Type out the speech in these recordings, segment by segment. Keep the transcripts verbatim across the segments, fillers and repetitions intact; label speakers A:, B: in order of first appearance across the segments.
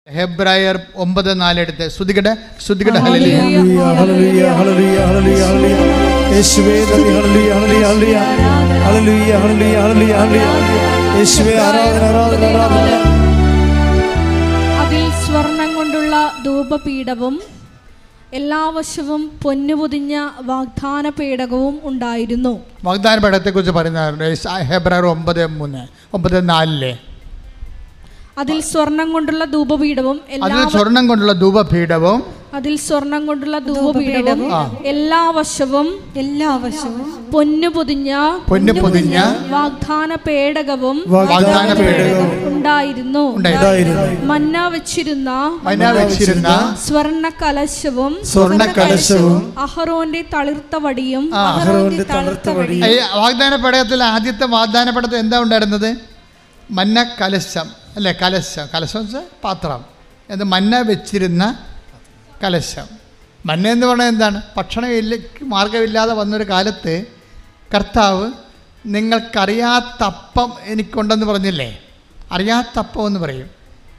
A: ഹെബ്രായർ ഒമ്പത് നാല് എടുത്ത് സ്തുതിക്കട്ടെ സ്തുതിക്കട്ടെ.
B: ഹല്ലേലൂയ ഹല്ലേലൂയ ഹല്ലേലൂയ ഹല്ലേലൂയ ഹല്ലേലൂയ യേശുവേ നന്ദി. ഹല്ലേലൂയ ഹല്ലേലൂയ ഹല്ലേലൂയ ഹല്ലേലൂയ ഹല്ലേലൂയ ഹല്ലേലൂയ യേശുവേ ആരാധന ആരാധന ആരാധന.
C: അതിൽ സ്വർണം കൊണ്ടുള്ള ധൂപപീഠവും എല്ലാ വശവും പൊന്നുപൊതിഞ്ഞ വാഗ്ദാന പേടകവും ഉണ്ടായിരുന്നു.
A: വാഗ്ദാന പേടകത്തെക്കുറിച്ച് പറയുന്ന ഹെബ്രായർ ഒമ്പത് മൂന്ന് ഒമ്പത് നാലിലെ
C: അതിൽ സ്വർണം കൊണ്ടുള്ള ധൂപപീഠവും
A: അതിൽ സ്വർണം കൊണ്ടുള്ള ധൂപപീഠവും
C: അതിൽ സ്വർണം കൊണ്ടുള്ള ധൂപപീഠവും എല്ലാ വശവും
D: എല്ലാ വശവും
C: പൊന്നു പൊതിഞ്ഞ
A: പൊന്നു പൊതിഞ്ഞ
C: വാഗ്ദാന പേടകവും
A: വാഗ്ദാന പേടകവും
C: ഉണ്ടായിരുന്നു. മന്ന വെച്ചിരുന്ന
A: മന്ന വെച്ചിരുന്ന
C: സ്വർണ്ണ കലശവും
B: സ്വർണ്ണ കലശവും
C: അഹറോന്റെ തളിർത്ത വടിയും
B: അഹറോന്റെ തളിർത്ത വടിയും.
A: വാഗ്ദാന പേടകത്തിൽ ആദ്യത്തെ വാഗ്ദാന പേടകത്തിൽ എന്താ ഉണ്ടായിരുന്നത്? മന്ന കലശം അല്ലേ? കലശം കലശം വെച്ചാൽ പാത്രം. അത് മന്ന വെച്ചിരുന്ന കലശം. മന്ന എന്ന് പറഞ്ഞാൽ എന്താണ്? ഭക്ഷണം ഇല്ല മാർഗമില്ലാതെ വന്നൊരു കാലത്ത് കർത്താവ് നിങ്ങൾക്കറിയാത്തപ്പം എനിക്കുണ്ടെന്ന് പറഞ്ഞില്ലേ? അറിയാത്തപ്പം എന്ന് പറയും.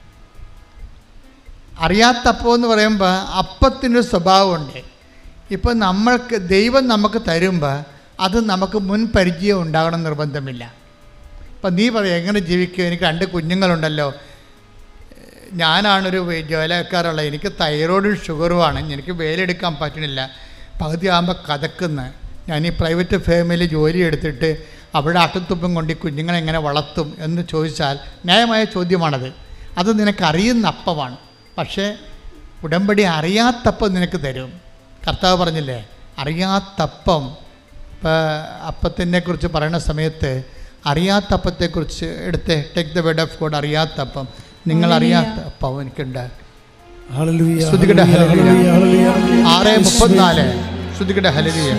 A: അറിയാത്തപ്പം എന്ന് പറയുമ്പോൾ അപ്പത്തിനൊരു സ്വഭാവമുണ്ട്. ഇപ്പോൾ നമ്മൾക്ക് ദൈവം നമുക്ക് തരുമ്പോൾ അത് നമുക്ക് മുൻ പരിചയം ഉണ്ടാകണം നിർബന്ധമില്ല. അപ്പം നീ പറയാം എങ്ങനെ ജീവിക്കുക? എനിക്ക് രണ്ട് കുഞ്ഞുങ്ങളുണ്ടല്ലോ, ഞാനാണൊരു ജോലിക്കാരുള്ളത്, എനിക്ക് തൈറോയിഡും ഷുഗറുമാണ്, എനിക്ക് വേലെടുക്കാൻ പറ്റണില്ല, പകുതി ആകുമ്പോൾ കഥക്കുന്ന ഞാൻ ഈ പ്രൈവറ്റ് ഫാമിലി ജോലി എടുത്തിട്ട് അവിടെ അട്ടുത്തുപ്പം കൊണ്ട് ഈ കുഞ്ഞുങ്ങളെ എങ്ങനെ വളർത്തും എന്ന് ചോദിച്ചാൽ ന്യായമായ ചോദ്യമാണത്. അത് നിനക്കറിയുന്ന അപ്പമാണ്. പക്ഷേ ഉടമ്പടി അറിയാത്തപ്പം നിനക്ക് തരും. കർത്താവ് പറഞ്ഞില്ലേ അറിയാത്തപ്പം. ഇപ്പോൾ അപ്പത്തിനെ കുറിച്ച് പറയുന്ന സമയത്ത് അറിയാത്തപ്പത്തെക്കുറിച്ച് എടുത്ത് take the word of God. അറിയാത്തപ്പം, നിങ്ങൾ അറിയാത്ത അപ്പം എനിക്കുണ്ട്. ശ്രുതികട ഹല്ലേലൂയ. ആറ് മുപ്പത്തിനാല് ശ്രുതികട ഹല്ലേലൂയ.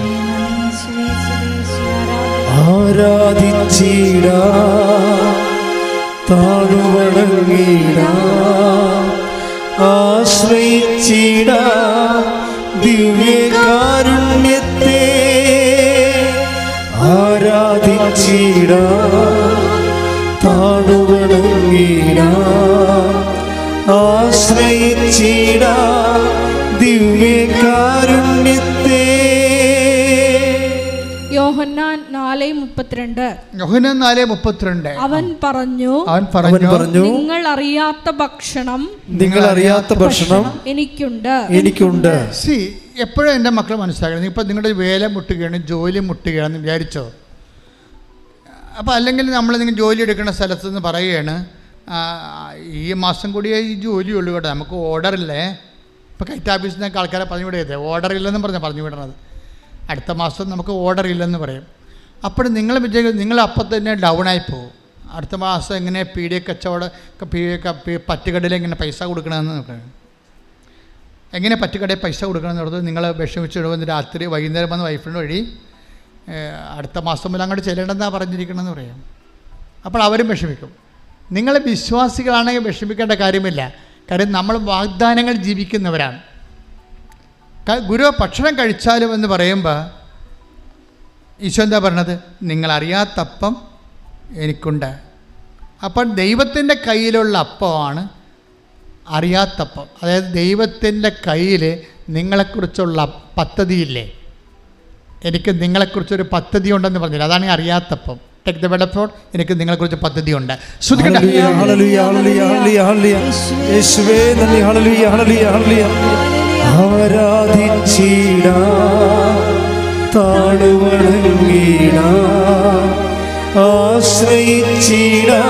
B: ആരാധിച്ചിടാ താഴുവണങ്ങിടാ ആശ്രയിച്ചിടാ ദിവ്യകാരുണ്യത്തെ. ആരാധിച്ചിടാ താഴുവണങ്ങിടാ ആശ്രയിച്ചിടാ ദിവ്യകാരുണ്യത്തെ.
C: യോഹന്നാൻ നാല് മുപ്പത്തിരണ്ട്.
A: യോഹന്നാൻ നാല് മുപ്പത്തിരണ്ട്.
C: അവൻ പറഞ്ഞു
A: അവൻ പറഞ്ഞു
C: നിങ്ങൾ അറിയാത്ത ഭക്ഷണം
B: നിങ്ങൾ അറിയാത്ത ഭക്ഷണം
C: എനിക്കുണ്ട്
B: എനിക്കുണ്ട്.
A: സി എപ്പോഴും എൻ്റെ മക്കൾ മനസ്സിലാക്കണം. ഇപ്പം നിങ്ങളുടെ വേല മുട്ടുകയാണ്, ജോലി മുട്ടുകയാണെന്ന് വിചാരിച്ചോ? അപ്പോൾ അല്ലെങ്കിൽ നമ്മൾ നിങ്ങൾ ജോലി എടുക്കുന്ന സ്ഥലത്ത് നിന്ന് പറയുകയാണ് ഈ മാസം കൂടിയേ ഈ ജോലിയുള്ളൂ കേട്ടോ, നമുക്ക് ഓർഡറില്ലേ. ഇപ്പോൾ കൈറ്റ് ഓഫീസിൽ നിന്നൊക്കെ ആൾക്കാരെ പറഞ്ഞു വിടരുത്, ഓർഡർ ഇല്ലെന്നും പറഞ്ഞാൽ പറഞ്ഞു വിടണത്. അടുത്ത മാസം നമുക്ക് ഓർഡർ ഇല്ലെന്ന് പറയും. അപ്പോൾ നിങ്ങൾ വിചാരിക്കും നിങ്ങൾ അപ്പം തന്നെ ഡൗണായി പോകും. അടുത്ത മാസം എങ്ങനെ പി ഡി കച്ചവടം പി പറ്റുകടയിൽ എങ്ങനെ പൈസ കൊടുക്കണമെന്ന് പറയും. എങ്ങനെ പറ്റുകടയിൽ പൈസ കൊടുക്കണമെന്ന് പറഞ്ഞത് നിങ്ങൾ വിഷമിച്ചിടുമെന്ന് രാത്രി വൈകുന്നേരം വന്ന് വൈഫിൻ്റെ വഴി അടുത്ത മാസം മുതൽ അങ്ങോട്ട് ചെല്ലണമെന്നാണ് പറഞ്ഞിരിക്കണമെന്ന് പറയും. അപ്പോൾ അവരും വിഷമിക്കും. നിങ്ങൾ വിശ്വാസികളാണെങ്കിൽ വിഷമിക്കേണ്ട കാര്യമില്ല. കാര്യം നമ്മൾ വാഗ്ദാനങ്ങൾ ജീവിക്കുന്നവരാണ്. ഗുരു ഭക്ഷണം കഴിച്ചാലും എന്ന് പറയുമ്പോൾ ഈശോ എന്താ പറഞ്ഞത്? നിങ്ങളറിയാത്തപ്പം എനിക്കുണ്ട്. അപ്പം ദൈവത്തിൻ്റെ കയ്യിലുള്ള അപ്പമാണ് അറിയാത്തപ്പം. അതായത് ദൈവത്തിൻ്റെ കയ്യിൽ നിങ്ങളെക്കുറിച്ചുള്ള പദ്ധതിയില്ലേ? എനിക്ക് നിങ്ങളെക്കുറിച്ചൊരു പദ്ധതി ഉണ്ടെന്ന് പറഞ്ഞില്ല, അതാണ് ഈ അറിയാത്തപ്പം. Take the word of God. എനിക്ക് നിങ്ങളെക്കുറിച്ച് പദ്ധതിയുണ്ട്.
B: ഹല്ലേലൂയ ഹല്ലേലൂയ ഹല്ലേലൂയ ഹല്ലേലൂയ യേശുവേ നന്ദി. ഹല്ലേലൂയ ഹല്ലേലൂയ ഹല്ലേലൂയ. ആരാധിച്ചിടാ താഴുവണങ്ങിടാ ആശ്രയിച്ചിടാ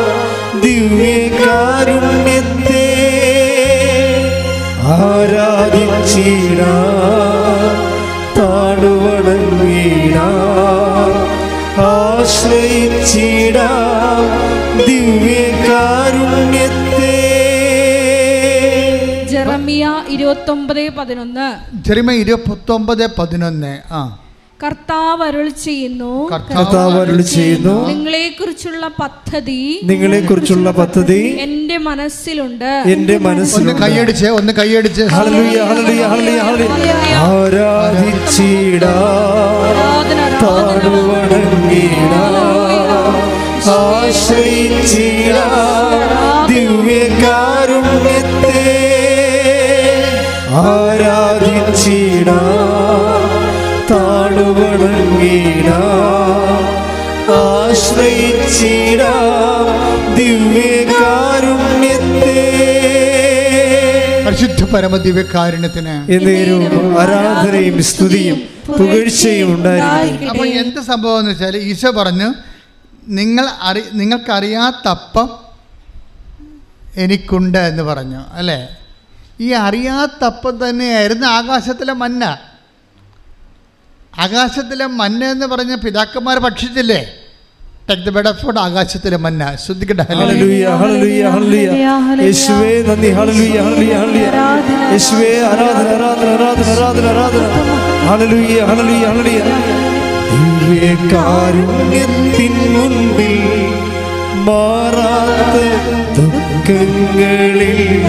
B: ദിവ്യകാരുണ്യത്തെ. ആരാധിച്ചിടാ താഴുവണങ്ങിടാ ആശ്രയിച്ചിടാ ദിവ്യകാരുണ്യത്തെ.
C: ജെറമിയ ഇരുപത്തൊമ്പത് പതിനൊന്ന്.
A: ജെറമിയ ഇരുപത്തൊമ്പത് പതിനൊന്ന്. ആ
C: കർത്താവ് അരുളി ചെയ്യുന്നു
B: കർത്താവ് അരുളി ചെയ്യുന്നു
C: നിങ്ങളെ കുറിച്ചുള്ള പദ്ധതി
B: നിങ്ങളെ കുറിച്ചുള്ള പദ്ധതി
C: എന്റെ മനസ്സിലുണ്ട്
B: എന്റെ മനസ്സിലുണ്ട്.
A: ഒന്ന് കൈയടിച്ച് ഒന്ന് കൈയടിച്ച്
B: ഹല്ലേലൂയ ഹല്ലേലൂയ ഹല്ലേലൂയ. ആരാധിച്ചിടാ താഴുവണങ്ങിടാ ആശ്രയിച്ചിടാ ദിവ്യകാരുണ്യത്തെ. ആരാധിച്ചിടാം, താണുവണങ്ങിടാം, ആശ്രയിച്ചിടാം ദിവ്യകാരുണ്യത്തെ.
A: പരിശുദ്ധ പരമ ദിവ്യകാരുണ്യത്തിന്
B: എന്നേരവും ആരാധനയും സ്തുതിയും പുകഴ്ചയും ഉണ്ടായിരിക്കും.
A: അപ്പോൾ എന്ത് സംഭവം എന്ന് വെച്ചാൽ ഈശോ പറഞ്ഞു, നിങ്ങൾ അറി നിങ്ങൾക്കറിയാത്തപ്പം എനിക്കുണ്ട് എന്ന് പറഞ്ഞു അല്ലേ. ഈ അറിയാത്തപ്പം തന്നെയായിരുന്നു ആകാശത്തിലെ മന്ന. ആകാശത്തിലെ മന്ന എന്ന് പറഞ്ഞ പിതാക്കന്മാർ ഭക്ഷിച്ചില്ലേ? Take the word of food, ആകാശത്തിലെ മന്ന. ശ്രദ്ധിക്കട്ടെ.
B: ഹല്ലേലൂയ, ഹല്ലേലൂയ, ഹല്ലേലൂയ. യേശുവേ നന്ദി. ഹല്ലേലൂയ, ഹല്ലേലൂയ, ഹല്ലേലൂയ. യേശുവേ ആരാധന, ആരാധന, ആരാധന, ആരാധന, ആരാധന. ഹല്ലേലൂയ, ഹല്ലേലൂയ, ഹല്ലേലൂയ. ദിവ്യകാരുണ്യത്തിൻ മുൻപിൽ മാറാത്ത ദുഃഖങ്ങളില്ല.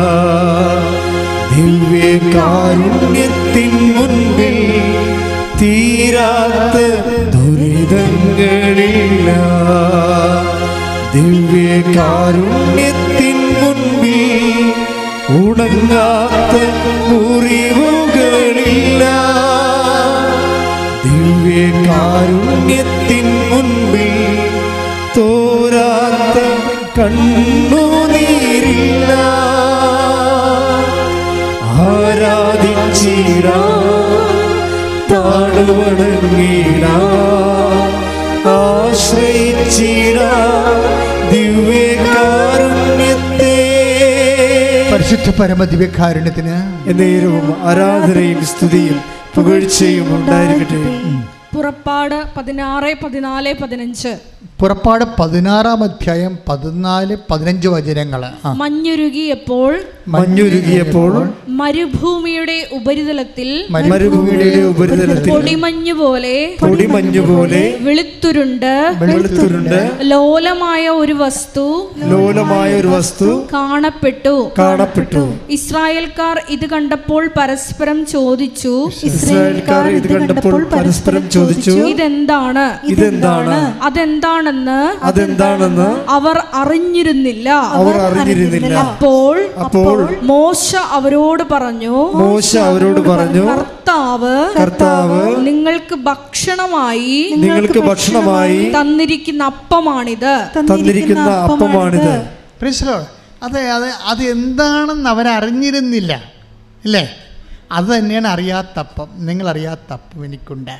B: ദിവ്യകാരുണ്യത്തിൻ മുൻപിൽ തീരാത്ത ദുരിതങ്ങളില്ല. ദിവ്യകാരുണ്യത്തിൻ മുൻപിൽ ഉണങ്ങാത്ത മുറിവുകളില്ല. ദിവ്യകാരുണ്യത്തിൻ മുൻപിൽ തോരാത്ത കണ്ണുനീരില്ല. ആരാധിച്ചിടാം, താണുവണങ്ങിടാം, ആശ്രയിച്ചിടാം ദിവ്യകാരുണ്യത്തെ.
A: പരിശുദ്ധ പരമ ദിവ്യകാരുണ്യത്തിന്
B: എന്നേരവും ആരാധനയും സ്തുതിയും പുകഴ്ചയും ഉണ്ടായിരിക്കട്ടെ.
C: പുറപ്പാട് പതിനാറ് പതിനാല് പതിനഞ്ച്.
A: പുറപ്പാട് പതിനാറാം അധ്യായം പതിനാല് പതിനഞ്ച് വചനങ്ങൾ.
C: മഞ്ഞുരുകിയപ്പോൾ
B: മഞ്ഞുരുകിയപ്പോൾ
C: മരുഭൂമിയുടെ ഉപരിതലത്തിൽ
B: മരുഭൂമിയുടെ ഉപരിതലത്തിൽ
C: പൊടിമഞ്ഞു പോലെ
B: പൊടിമഞ്ഞു പോലെ
C: വെളുത്തുരുണ്ട്
B: വെളുത്തുരുണ്ട്
C: ലോലമായ ഒരു വസ്തു
B: ലോലമായ ഒരു വസ്തു
C: കാണപ്പെട്ടു
B: കാണപ്പെട്ടു.
C: ഇസ്രായേൽക്കാർ ഇത് കണ്ടപ്പോൾ പരസ്പരം ചോദിച്ചു
B: ഇസ്രായേൽക്കാർ ഇത് കണ്ടപ്പോൾ പരസ്പരം ചോദിച്ചു,
C: ഇതെന്താണ്
B: ഇതെന്താണ്
C: അതെന്താണെന്ന്
B: അതെന്താണെന്ന്
C: അവർ അറിഞ്ഞിരുന്നില്ല
B: അവർ അറിഞ്ഞിരുന്നില്ല.
C: അപ്പോൾ
B: അപ്പോൾ
C: മോശ അവരോട് പറഞ്ഞു
B: മോശ അവരോട് പറഞ്ഞു
C: കർത്താവ്
B: കർത്താവ്
C: നിങ്ങൾക്ക് ഭക്ഷണമായി
B: നിങ്ങൾക്ക് ഭക്ഷണമായി
C: തന്നിരിക്കുന്ന അപ്പമാണിത്
B: തന്നിരിക്കുന്ന അപ്പമാണിത്.
A: അതെ, അത് അത് എന്താണെന്ന് അവരറിഞ്ഞിരുന്നില്ല ഇല്ലേ? അത് തന്നെയാണ് അറിയാത്തപ്പം. നിങ്ങൾ അറിയാത്തപ്പം എനിക്കുണ്ട്.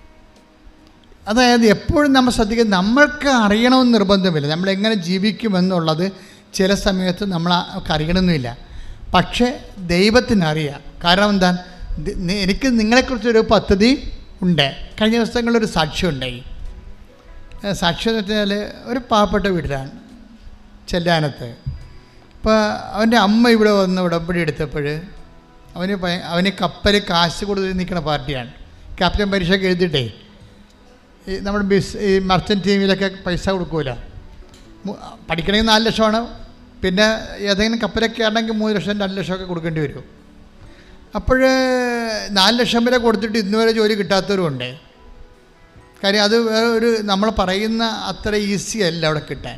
A: അതായത് എപ്പോഴും നമ്മൾ ശ്രദ്ധിക്കുക, നമ്മൾക്ക് അറിയണമെന്ന് നിർബന്ധമില്ല. നമ്മളെങ്ങനെ ജീവിക്കുമെന്നുള്ളത് ചില സമയത്ത് നമ്മൾ അറിയണമെന്നില്ല. പക്ഷേ ദൈവത്തിനറിയാം. കാരണം എന്താ, എനിക്ക് നിങ്ങളെക്കുറിച്ചൊരു പദ്ധതി ഉണ്ട്. കഴിഞ്ഞ ദിവസങ്ങളിലൊരു സാക്ഷ്യം ഉണ്ടായി. സാക്ഷ്യം എന്ന് വെച്ചാൽ ഒരു പാവപ്പെട്ട വീട്ടിലാണ്, ചെല്ലാനത്ത്. അപ്പോൾ അവൻ്റെ അമ്മ ഇവിടെ വന്ന് ഉടമ്പടി എടുത്തപ്പോൾ അവന് അവന് കപ്പൽ കാശ് കൊടുത്ത് നിൽക്കുന്ന പാർട്ടിയാണ്. ക്യാപ്റ്റൻ പരീക്ഷയൊക്കെ എഴുതിയിട്ടേ ഈ നമ്മുടെ ബിസ് ഈ മർച്ചൻ്റ് ടീമിലൊക്കെ പൈസ കൊടുക്കൂല. പഠിക്കണമെങ്കിൽ നാല് ലക്ഷമാണ്. പിന്നെ ഏതെങ്കിലും കപ്പലൊക്കെ ആണെങ്കിൽ മൂന്ന് ലക്ഷം രണ്ട് ലക്ഷമൊക്കെ കൊടുക്കേണ്ടി വരും. അപ്പോൾ നാല് ലക്ഷം വരെ കൊടുത്തിട്ട് ഇന്നുവരെ ജോലി കിട്ടാത്തവരുമുണ്ട്. കാര്യം അത് വേറെ ഒരു നമ്മൾ പറയുന്ന അത്ര ഈസി അല്ല അവിടെ കിട്ടാൻ.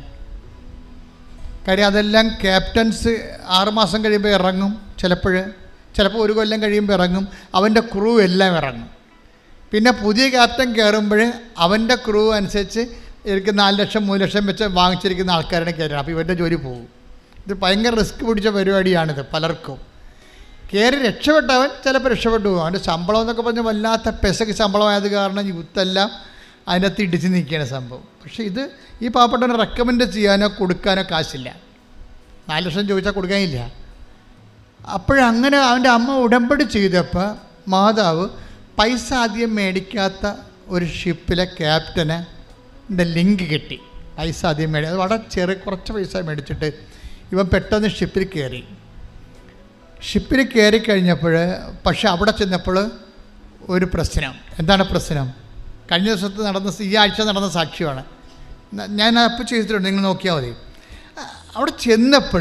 A: കാര്യം അതെല്ലാം ക്യാപ്റ്റൻസ് ആറുമാസം കഴിയുമ്പോൾ ഇറങ്ങും, ചിലപ്പോൾ ചിലപ്പോൾ ഒരു കൊല്ലം കഴിയുമ്പോൾ ഇറങ്ങും. അവൻ്റെ ക്രൂ എല്ലാം ഇറങ്ങും. പിന്നെ പുതിയ ക്യാപ്റ്റൻ കയറുമ്പോൾ അവൻ്റെ ക്രൂ അനുസരിച്ച് എനിക്ക് നാല് ലക്ഷം മൂന്ന് ലക്ഷം വെച്ച് വാങ്ങിച്ചിരിക്കുന്ന ആൾക്കാരുടെ കയറണം. അപ്പോൾ ഇവൻ്റെ ജോലി പോകും. ഇത് ഭയങ്കര റിസ്ക് പിടിച്ച പരിപാടിയാണിത് പലർക്കും. കയറി രക്ഷപ്പെട്ടവൻ ചിലപ്പോൾ രക്ഷപ്പെട്ടു പോകും. അവൻ്റെ ശമ്പളം എന്നൊക്കെ പറഞ്ഞാൽ വല്ലാത്ത പെസക്ക് ശമ്പളമായത് കാരണം യൂത്തെല്ലാം അതിനകത്ത് ഇടിച്ച് നിൽക്കുകയാണ് സംഭവം. പക്ഷേ ഇത് ഈ പാവപ്പെട്ടവനെ റെക്കമെൻഡ് ചെയ്യാനോ കൊടുക്കാനോ കാശില്ല. നാല് ലക്ഷം ചോദിച്ചാൽ കൊടുക്കാനില്ല. അപ്പോഴങ്ങനെ അവൻ്റെ അമ്മ ഉടമ്പടി ചെയ്തപ്പോൾ മാതാവ് പൈസ ആദ്യം മേടിക്കാത്ത ഒരു ഷിപ്പിലെ ക്യാപ്റ്റന് ലിങ്ക് കിട്ടി. പൈസ ആദ്യം മേടി അത് വളരെ ചെറിയ കുറച്ച് പൈസ മേടിച്ചിട്ട് ഇവൻ പെട്ടെന്ന് ഷിപ്പിൽ കയറി. ഷിപ്പിൽ കയറി കഴിഞ്ഞപ്പോൾ പക്ഷെ അവിടെ ചെന്നപ്പോൾ ഒരു പ്രശ്നം. എന്താണ് പ്രശ്നം? കഴിഞ്ഞ ദിവസത്ത് നടന്ന ഈ ആഴ്ച നടന്ന സാക്ഷ്യമാണ്. ഞാൻ അപ്പോൾ ചെയ്തിട്ടുണ്ട്, നിങ്ങൾ നോക്കിയാൽ മതി. അവിടെ ചെന്നപ്പോൾ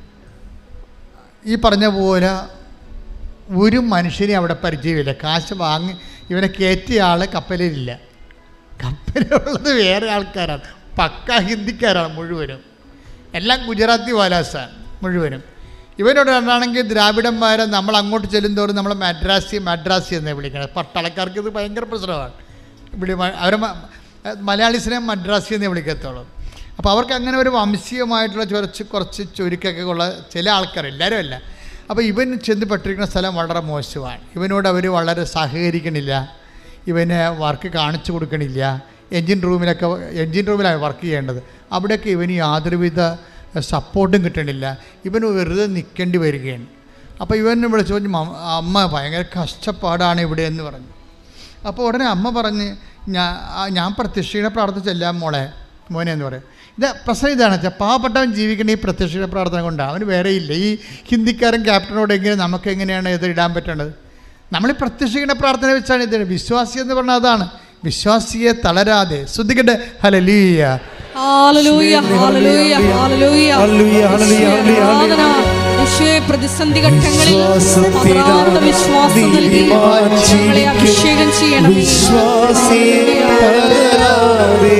A: ഈ പറഞ്ഞ പോലെ ഒരു മനുഷ്യനെ അവിടെ പരിചയമില്ല. കാശ് വാങ്ങി ഇവനെ കയറ്റിയ ആൾ കപ്പലിലില്ല. കപ്പലുള്ളത് വേറെ ആൾക്കാരാണ്, പക്ക ഹിന്ദിക്കാരാണ് മുഴുവനും. എല്ലാം ഗുജറാത്തി വാലാസാണ് മുഴുവനും. ഇവനോടാണെങ്കിൽ ദ്രാവിഡന്മാരെ നമ്മൾ അങ്ങോട്ട് ചെല്ലുന്തോറും നമ്മൾ മദ്രാസി മദ്രാസി എന്നേ വിളിക്കണം. പട്ടാളക്കാർക്ക് ഇത് ഭയങ്കര പ്രശ്നമാണ്. ഇവിടെ അവരെ മലയാളീസിനെ മദ്രാസി എന്നേ വിളിക്കത്തുള്ളൂ. അപ്പോൾ അവർക്ക് അങ്ങനെ ഒരു വംശീയമായിട്ടുള്ള കുറച്ച് കുറച്ച് ചുരുക്കൊക്കെ ഉള്ള ചില ആൾക്കാർ, എല്ലാവരും അല്ല. അപ്പോൾ ഇവൻ ചെന്ന് പെട്ടിരിക്കുന്ന സ്ഥലം വളരെ മോശമാണ്. ഇവനോട് അവർ വളരെ സഹകരിക്കണില്ല, ഇവന് വർക്ക് കാണിച്ചു കൊടുക്കണില്ല. എൻജിൻ റൂമിലൊക്കെ എൻജിൻ റൂമിലാണ് വർക്ക് ചെയ്യേണ്ടത്, അവിടെയൊക്കെ ഇവന് യാതൊരുവിധ സപ്പോർട്ടും കിട്ടണില്ല. ഇവന് വെറുതെ നിൽക്കേണ്ടി വരികയാണ്. അപ്പോൾ ഇവനെ വിളിച്ചു പറഞ്ഞു, അമ്മ ഭയങ്കര കഷ്ടപ്പാടാണ് ഇവിടെ എന്ന് പറഞ്ഞു. അപ്പോൾ ഉടനെ അമ്മ പറഞ്ഞ്, ഞാൻ ഞാൻ പ്രത്യക്ഷീണ പ്രാർത്ഥിച്ചെല്ലാം മോളെ മോനെ എന്ന് പറയും. ഇത് പ്രശ്നം ഇതാണ് വെച്ചാൽ പാവപ്പെട്ടവൻ ജീവിക്കേണ്ട ഈ പ്രത്യക്ഷീണ പ്രാർത്ഥന കൊണ്ടാണ്. അവന് വേറെ ഇല്ല. ഈ ഹിന്ദിക്കാരൻ ക്യാപ്റ്റനോട് എങ്ങനെ നമുക്ക് എങ്ങനെയാണ് ഇത് ഇടാൻ പറ്റേണ്ടത്? നമ്മൾ ഈ പ്രത്യക്ഷീണ പ്രാർത്ഥന വെച്ചാണ് ഇത്. വിശ്വാസി എന്ന് പറഞ്ഞാൽ അതാണ്, വിശ്വാസിയെ തളരാതെ. ശ്രദ്ധിക്കട്ടെ. ഹല്ലേലൂയ,
C: ഹല്ലേലൂയ, ഹല്ലേലൂയ, ഹല്ലേലൂയ, ഹല്ലേലൂയ. യേശുവേ, പ്രതിസന്ധി ഘട്ടങ്ങളിൽ അപരാധ വിശ്വാസം നൽകി ഞങ്ങളെ അഭിഷേകം ചെയ്യണം.
B: വിശ്വാസിയെ തളരാതെ,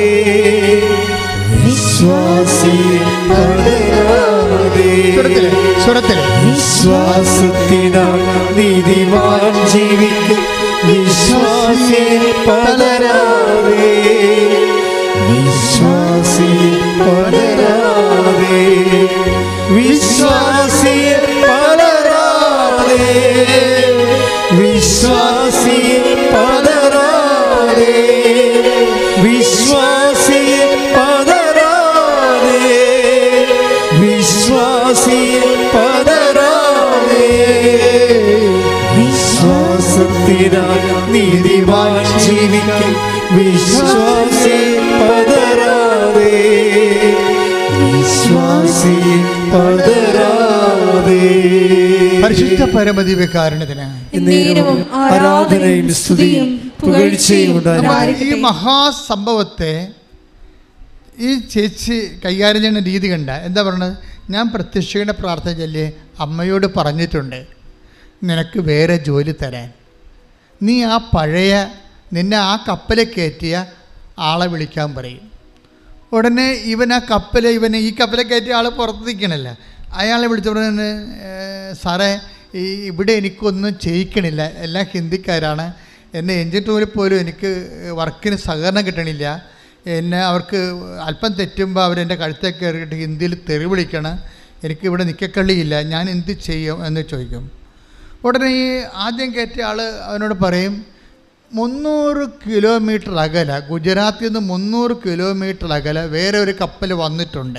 B: വിശ്വാസിയെ തളരാതെ, വിശ്വാസത്തിനാൽ നീതിമാൻ ജീവിക്കും. വിശ്വാസിയെ തളരാതെ, വിശ്വാസിയെ തളരാതെ, വിശ്വാസിയെ തളരാതെ, വിശ്വാസിയെ തളരാതെ, വിശ്വാസിയെ തളരാതെ, വിശ്വാസിയെ തളരാതെ, വിശ്വാസത്തിനാൽ നീതിമാൻ ജീവിക്കും. വിശ്വാസിയെ തളരാതെ, വിശ്വാസിയെ തളരാതെ.
A: പരിശുദ്ധ പരമദിവ്യകാരുണ്യത്തിന്
B: ആരാധനയും സ്തുതിയും പുകഴ്ചയും ഉണ്ടായിരിക്കട്ടെ.
A: ഈ മഹാസംഭവത്തെ ഈ ചേച്ചി കൈകാര്യം ചെയ്യുന്ന രീതി കണ്ട എന്താ പറഞ്ഞത്? ഞാൻ പ്രത്യക്ഷയുടെ പ്രാർത്ഥന ചൊല്ലി അമ്മയോട് പറഞ്ഞിട്ടുണ്ട് നിനക്ക് വേറെ ജോലി തരാൻ. നീ ആ പഴയ നിന്നെ ആ കപ്പലിൽ കയറ്റിയ ആളെ വിളിക്കാൻ പറയും. ഉടനെ ഇവൻ ആ കപ്പൽ ഇവനെ ഈ കപ്പലിൽ കയറ്റിയ ആൾ പുറത്ത് നിൽക്കണില്ല. അയാളെ വിളിച്ച പറഞ്ഞ സാറേ ഈ ഇവിടെ എനിക്കൊന്നും ചെയ്യിക്കണില്ല, എല്ലാം ഹിന്ദിക്കാരാണ്. എന്നെ എൻജിൻ റൂമിൽ പോലും എനിക്ക് വർക്കിന് സഹകരണം കിട്ടണില്ല. എന്നെ അവർക്ക് അല്പം തെറ്റുമ്പോൾ അവരെൻ്റെ കഴുത്തേക്ക് കയറിയിട്ട് ഹിന്ദിയിൽ തെറി വിളിക്കണം. എനിക്ക് ഇവിടെ നിൽക്കക്കള്ളിയില്ല, ഞാൻ എന്ത് ചെയ്യും എന്ന് ചോദിക്കും. ഉടനെ ഈ ആദ്യം കയറ്റിയ ആൾ അവനോട് പറയും, മുന്നൂറ് കിലോമീറ്റർ അകല, ഗുജറാത്തിൽ നിന്ന് മുന്നൂറ് കിലോമീറ്റർ അകല വേറെ ഒരു കപ്പൽ വന്നിട്ടുണ്ട്.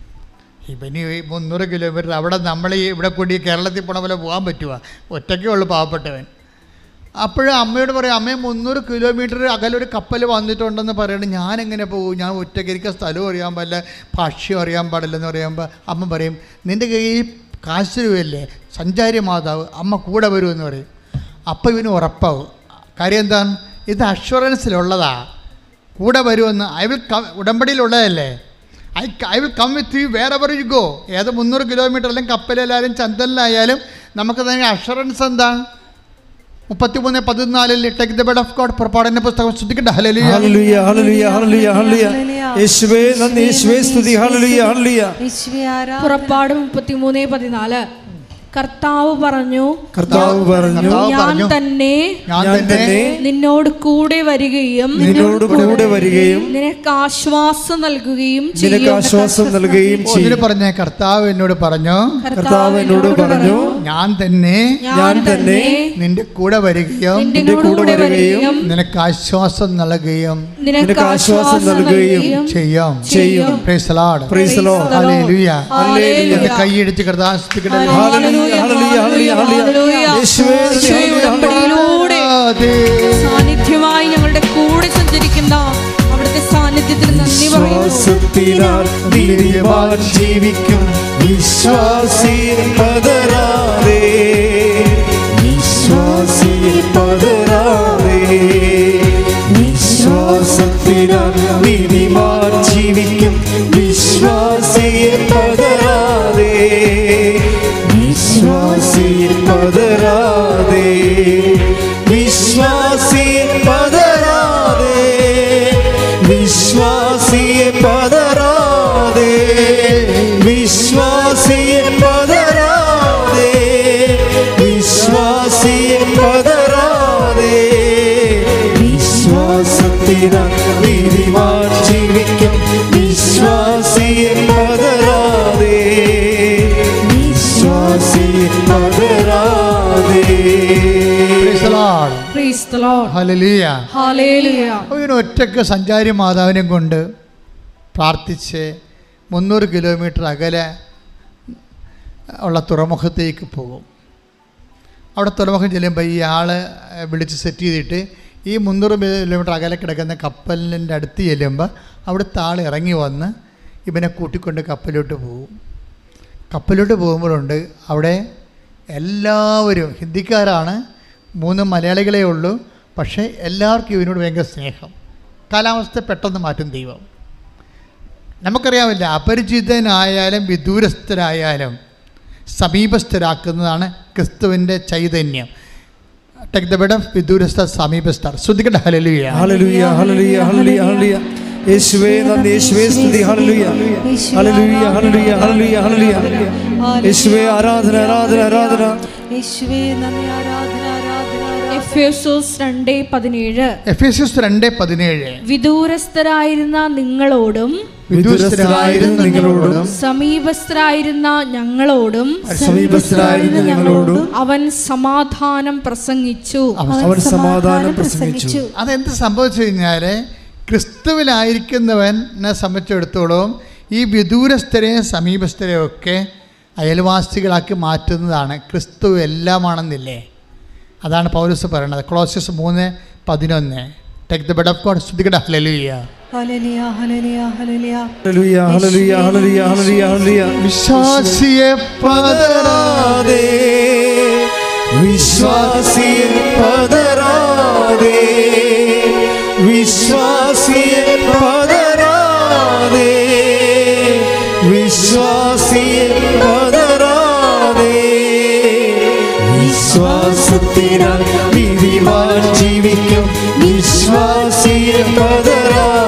A: ഇവന് ഈ മുന്നൂറ് കിലോമീറ്റർ അവിടെ നമ്മൾ ഈ ഇവിടെ കൂടി കേരളത്തിൽ പോണ പോലെ പോകാൻ പറ്റുക? ഒറ്റയ്ക്കേ ഉള്ളൂ പാവപ്പെട്ടവൻ. അപ്പോഴും അമ്മയോട് പറയും, അമ്മയെ മുന്നൂറ് കിലോമീറ്റർ അകലൊരു കപ്പൽ വന്നിട്ടുണ്ടെന്ന് പറയണം. ഞാനെങ്ങനെ പോകും? ഞാൻ ഒറ്റയ്ക്ക്, എനിക്ക് സ്ഥലവും അറിയാൻ പാടില്ല, ഭാഷ്യം അറിയാൻ പാടില്ലെന്ന് പറയുമ്പോൾ അമ്മ പറയും, നിൻ്റെ കയ്യിൽ കാശ് രൂപയല്ലേ, സഞ്ചാരി മാതാവ്, അമ്മ കൂടെ വരുമെന്ന് പറയും. അപ്പോൾ ഇവന് ഉറപ്പാവും. കാര്യം എന്താണ്? ഇത് അഷ്വറൻസിലുള്ളതാ, കൂടെ വരുമെന്ന്. ഐ വിൽ കം, ഉടമ്പടിയിലുള്ളതല്ലേ. I I will come with you wherever you go. ഏത് മുന്നൂറ് കിലോമീറ്റർ അല്ലെങ്കിൽ കപ്പലിലായാലും ചന്തലിലായാലും നമുക്ക് തന്നെ അഷ്വറൻസ് എന്താണ്? മുപ്പത്തിമൂന്ന് പതിനാലിൽ take the word of God പുറപ്പാടിന്റെ പുസ്തകം ശ്രദ്ധിക്കട്ടെ. ഹല്ലേലൂയ,
B: ഹല്ലേലൂയ, ഹല്ലേലൂയ, ഹല്ലേലൂയ, ഹല്ലേലൂയ. യേശുവേ നന്ദി, യേശുവേ സ്തുതി. ഹല്ലേലൂയ, ഹല്ലേലൂയ.
C: പുറപ്പാട് മുപ്പത്തിമൂന്ന് പതിനാല്. കർത്താവ് പറഞ്ഞു,
B: കർത്താവ് പറഞ്ഞു,
C: ഞാൻ തന്നെ
B: ഞാൻ തന്നെ
C: നിന്നോട് കൂടെ വരികയും
B: നിന്നോട് കൂടെ വരികയും
C: നിനക്ക് ആശ്വാസം നൽകുകയും
B: നിനക്ക് ആശ്വാസം നൽകുകയും ചെയ്യും.
A: പറഞ്ഞ കർത്താവ് എന്നോട് പറഞ്ഞു,
B: കർത്താവ് എന്നോട് പറഞ്ഞു,
A: ഞാൻ തന്നെ
B: ഞാൻ തന്നെ
A: നിന്റെ കൂടെ വരികയും
C: നിന്റെ കൂടെ വരികയും
A: നിനക്ക് ആശ്വാസം നൽകുകയും
C: നിനക്ക് ആശ്വാസം നൽകുകയും
A: ചെയ്യും
B: ചെയ്യും.
A: Praise the Lord,
B: praise the Lord.
A: ഹല്ലേലൂയ,
B: ഹല്ലേലൂയ.
A: കൈയടിച്ച് കർത്താവിനെ സ്തുതിക്കട്ടെ.
B: ഹല്ലേലൂയ, ഹല്ലേലൂയ, ഹല്ലേലൂയ, ഹല്ലേലൂയ. യേശുവേ
C: ഉടമ്പടിയിലൂടെ സാന്നിധ്യമായി ഞങ്ങളുടെ കൂടെ സഞ്ചരിക്കുന്ന അവിടുത്തെ സാന്നിധ്യത്തിന് നന്ദി പറയുന്നു.
B: വിശ്വാസത്തിനാൽ നീതിമാൻ ജീവിക്കും. വിശ്വാസിയെ പതരാതെ, വിശ്വാസിയെ പതരാതെ, വിശ്വാസത്തിനാൽ നീതിമാൻ ജീവിക്കും. വിശ്വാസിയെ പതരാതെ, വിശ്വാസിയെ പതരാതെ, വിശ്വാസിയെ പതരാതെ, വിശ്വാസിയെ പതരാതെ, വിശ്വാസിയെ പതരാതെ,
C: Praise the Lord.
A: ഹല്ലേലൂയ.
C: Hallelujah.
A: ഇവന് ഒറ്റയ്ക്ക് സഞ്ചാരി മാതാവിനെ കൊണ്ട് പ്രാർത്ഥിച്ച് മുന്നൂറ് കിലോമീറ്റർ അകലെ ഉള്ള തുറമുഖത്തേക്ക് പോകും. അവിടെ തുറമുഖം ചെല്ലുമ്പോൾ ഈ ആൾ വിളിച്ച് സെറ്റ് ചെയ്തിട്ട് ഈ മുന്നൂറ് കിലോമീറ്റർ അകലെ കിടക്കുന്ന കപ്പലിൻ്റെ അടുത്ത് ചെല്ലുമ്പോൾ അവിടുത്തെ ആൾ ഇറങ്ങി വന്ന് ഇവനെ കൂട്ടിക്കൊണ്ട് കപ്പലോട്ട് പോകും. കപ്പലോട്ട് പോകുമ്പോഴുണ്ട് അവിടെ എല്ലാവരും ഹിന്ദിക്കാരാണ്, മൂന്ന് മലയാളികളേ ഉള്ളൂ. പക്ഷേ എല്ലാവർക്കും ഇവനോട് ഭയങ്കര സ്നേഹം. കാലാവസ്ഥ പെട്ടെന്ന് മാറ്റും ദൈവം. നമുക്കറിയാമില്ല, അപരിചിതനായാലും വിദൂരസ്ഥരായാലും സമീപസ്ഥരാക്കുന്നതാണ് ക്രിസ്തുവിൻ്റെ ചൈതന്യം. ടേക്ക് ദ ബെഡ് ഓഫ് വിദൂരസ്ഥ സമീപസ്ഥർ. ശ്രദ്ധിക്കട്ടെ. ഹല്ലേലൂയ.
B: ഹല്ലേലൂയ ഹല്ലേലൂയ ഹല്ലേലൂയ ഹല്ലേലൂയ. യേശുവേ നന്ദി, യേശുവേ സ്തുതി. ഹല്ലേലൂയ ഹല്ലേലൂയ ഹല്ലേലൂയ ഹല്ലേലൂയ ഹല്ലേലൂയ. യേശുവേ ആരാധന ആരാധന ആരാധന.
D: യേശുവേ നന്ദി, ആരാധന ആരാധന.
C: എഫേസ്യോസ് രണ്ട് പതിനേഴ്.
A: എഫേസ്യോസ് രണ്ട് പതിനേഴ്.
C: വിദൂരസ്ഥരായിരുന്ന നിങ്ങളോടും
B: വിദൂരസ്ഥരായിരുന്ന നിങ്ങളോടും
C: സമീപസ്ഥരായിരുന്ന ഞങ്ങളോടും
B: സമീപസ്ഥരായിരുന്ന ഞങ്ങളോടും
C: അവൻ സമാധാനം പ്രസംഗിച്ചു.
B: അവൻ സമാധാനം പ്രസംഗിച്ചു.
A: അതെന്ത് സംഭവിച്ചു കഴിഞ്ഞാൽ, ക്രിസ്തുവിലായിരിക്കുന്നവനെ സംബന്ധിച്ചിടത്തോളം ഈ വിദൂരസ്ഥരെയും സമീപസ്ഥരെയും ഒക്കെ അയൽവാസികളാക്കി മാറ്റുന്നതാണ് ക്രിസ്തു എല്ലാമാണെന്നില്ലേ. അതാണ് പൗലോസ് പറയുന്നത്. കൊളോസ്യസ് മൂന്ന് പതിനൊന്ന്. Take the word of God. ശ്രദ്ധിക്കട്ടെ. ഹല്ലേലൂയ.
D: ഹല്ലേലൂയ ഹല്ലേലൂയ ഹല്ലേലൂയ.
B: ഹല്ലേലൂയ ഹല്ലേലൂയ ഹല്ലേലൂയ ഹല്ലേലൂയ ഹല്ലേലൂയ.
A: വിശ്വാസിയെ പതറാതെ,
B: വിശ്വാസിയെ പതറാതെ, വിശ്വാസിയെ പതറാതെ, വിശ്വാസിയെ പതറാതെ, വിശ്വാസത്തിനാൽ നീതിമാൻ ജീവിക്കും. വിശ്വാസിയെ പതറാതെ,